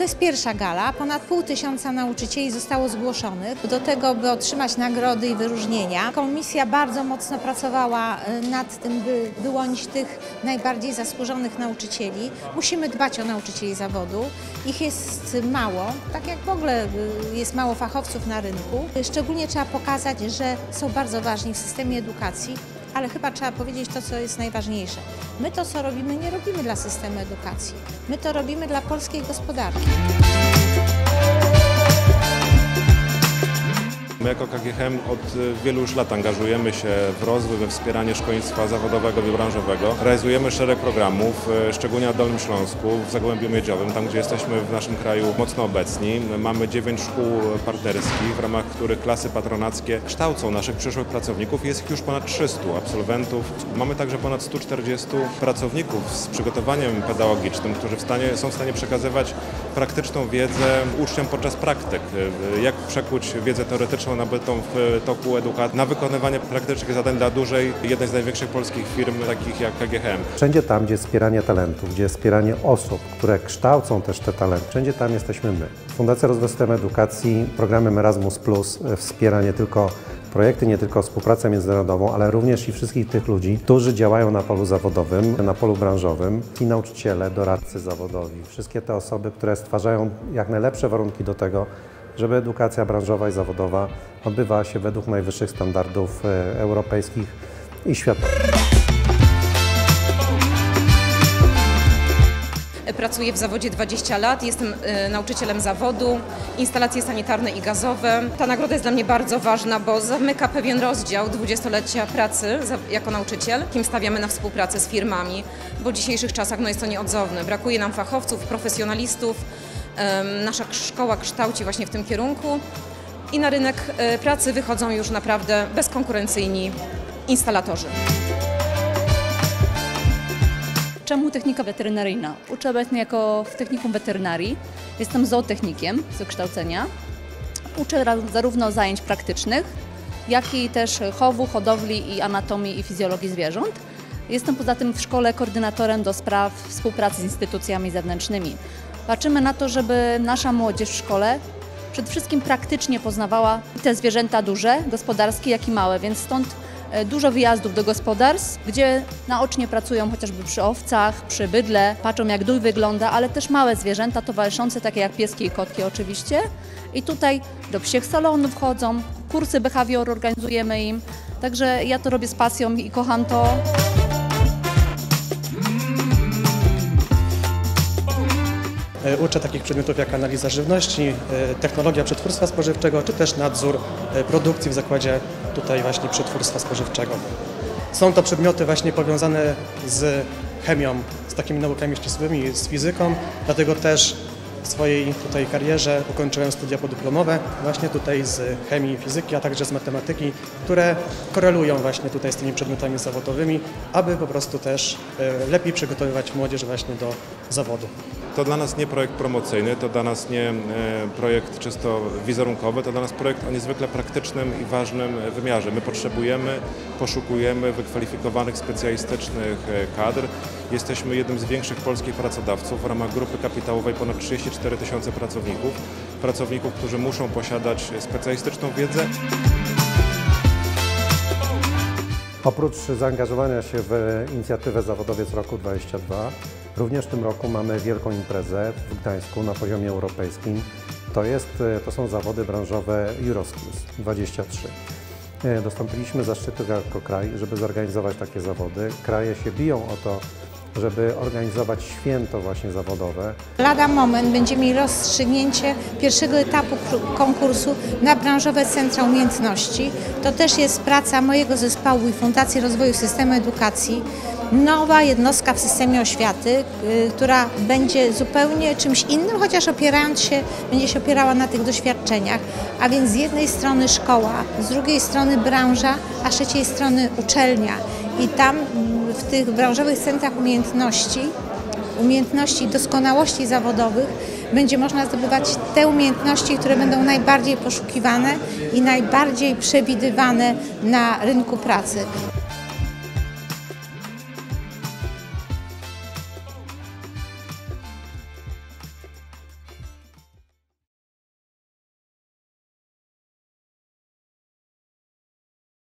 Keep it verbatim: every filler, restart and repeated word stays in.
jest pierwsza gala. Ponad pół tysiąca nauczycieli zostało zgłoszonych do tego, by otrzymać nagrody i wyróżnienia. Komisja bardzo mocno pracowała nad tym, by wyłonić tych najbardziej zasłużonych nauczycieli. Musimy dbać o nauczycieli zawodu. Ich jest mało, tak jak w ogóle jest mało fachowców na rynku. Szczególnie trzeba pokazać, że są bardzo ważni w systemie edukacji, ale chyba trzeba powiedzieć to, co jest najważniejsze. My to, co robimy, nie robimy dla systemu edukacji. My to robimy dla polskiej gospodarki. My jako K G H M od wielu już lat angażujemy się w rozwój, we wspieranie szkolnictwa zawodowego i branżowego. Realizujemy szereg programów, szczególnie na Dolnym Śląsku, w Zagłębiu Miedziowym, tam gdzie jesteśmy w naszym kraju mocno obecni. Mamy dziewięć szkół partnerskich, w ramach których klasy patronackie kształcą naszych przyszłych pracowników. Jest ich już ponad trzystu absolwentów. Mamy także ponad stu czterdziestu pracowników z przygotowaniem pedagogicznym, którzy w stanie, są w stanie przekazywać praktyczną wiedzę uczniom podczas praktyk. Jak przekuć wiedzę teoretyczną nabytą w toku edukacji na wykonywanie praktycznych zadań dla dużej, jednej z największych polskich firm, takich jak K G H M. Wszędzie tam, gdzie jest wspieranie talentów, gdzie jest wspieranie osób, które kształcą też te talenty, wszędzie tam jesteśmy my. Fundacja Rozwoju Systemu Edukacji programem Erasmus plus wspiera nie tylko projekty, nie tylko współpracę międzynarodową, ale również i wszystkich tych ludzi, którzy działają na polu zawodowym, na polu branżowym, i nauczyciele, doradcy zawodowi, wszystkie te osoby, które stwarzają jak najlepsze warunki do tego, żeby edukacja branżowa i zawodowa odbywała się według najwyższych standardów europejskich i światowych. Pracuję w zawodzie dwadzieścia lat, jestem nauczycielem zawodu, instalacje sanitarne i gazowe. Ta nagroda jest dla mnie bardzo ważna, bo zamyka pewien rozdział dwudziestolecia pracy jako nauczyciel, kim stawiamy na współpracę z firmami, bo w dzisiejszych czasach no, jest to nieodzowne. Brakuje nam fachowców, profesjonalistów, nasza szkoła kształci właśnie w tym kierunku i na rynek pracy wychodzą już naprawdę bezkonkurencyjni instalatorzy. Czemu technika weterynaryjna? Uczę obecnie jako w technikum weterynarii. Jestem zootechnikiem z wykształcenia. Uczę zarówno zajęć praktycznych, jak i też chowu, hodowli i anatomii i fizjologii zwierząt. Jestem poza tym w szkole koordynatorem do spraw współpracy z instytucjami zewnętrznymi. Patrzymy na to, żeby nasza młodzież w szkole przede wszystkim praktycznie poznawała te zwierzęta duże, gospodarskie, jak i małe, więc stąd dużo wyjazdów do gospodarstw, gdzie naocznie pracują chociażby przy owcach, przy bydle, patrzą jak dół wygląda, ale też małe zwierzęta towarzyszące, takie jak pieski i kotki oczywiście. I tutaj do psiech salonów chodzą, kursy behawior organizujemy im, także ja to robię z pasją i kocham to. Uczę takich przedmiotów jak analiza żywności, technologia przetwórstwa spożywczego, czy też nadzór produkcji w zakładzie tutaj właśnie przetwórstwa spożywczego. Są to przedmioty właśnie powiązane z chemią, z takimi naukami ścisłymi, z fizyką, dlatego też w swojej tutaj karierze ukończyłem studia podyplomowe właśnie tutaj z chemii i fizyki, a także z matematyki, które korelują właśnie tutaj z tymi przedmiotami zawodowymi, aby po prostu też lepiej przygotowywać młodzież właśnie do zawodu. To dla nas nie projekt promocyjny, to dla nas nie projekt czysto wizerunkowy, to dla nas projekt o niezwykle praktycznym i ważnym wymiarze. My potrzebujemy, poszukujemy wykwalifikowanych, specjalistycznych kadr. Jesteśmy jednym z większych polskich pracodawców w ramach grupy kapitałowej ponad trzydzieści cztery tysiące pracowników. Pracowników, którzy muszą posiadać specjalistyczną wiedzę. Oprócz zaangażowania się w inicjatywę Zawodowiec Roku dwadzieścia dwa, również w tym roku mamy wielką imprezę w Gdańsku na poziomie europejskim. To, jest, to są zawody branżowe Euroskills dwadzieścia trzy. Dostąpiliśmy zaszczytu jako kraj, żeby zorganizować takie zawody. Kraje się biją o to, żeby organizować święto właśnie zawodowe. Lada moment będziemy mieli rozstrzygnięcie pierwszego etapu konkursu na branżowe centra umiejętności. To też jest praca mojego zespołu i Fundacji Rozwoju Systemu Edukacji. Nowa jednostka w systemie oświaty, która będzie zupełnie czymś innym, chociaż opierając się, będzie się opierała na tych doświadczeniach. A więc z jednej strony szkoła, z drugiej strony branża, a z trzeciej strony uczelnia. I tam w tych branżowych centrach umiejętności, umiejętności doskonałości zawodowych będzie można zdobywać te umiejętności, które będą najbardziej poszukiwane i najbardziej przewidywane na rynku pracy.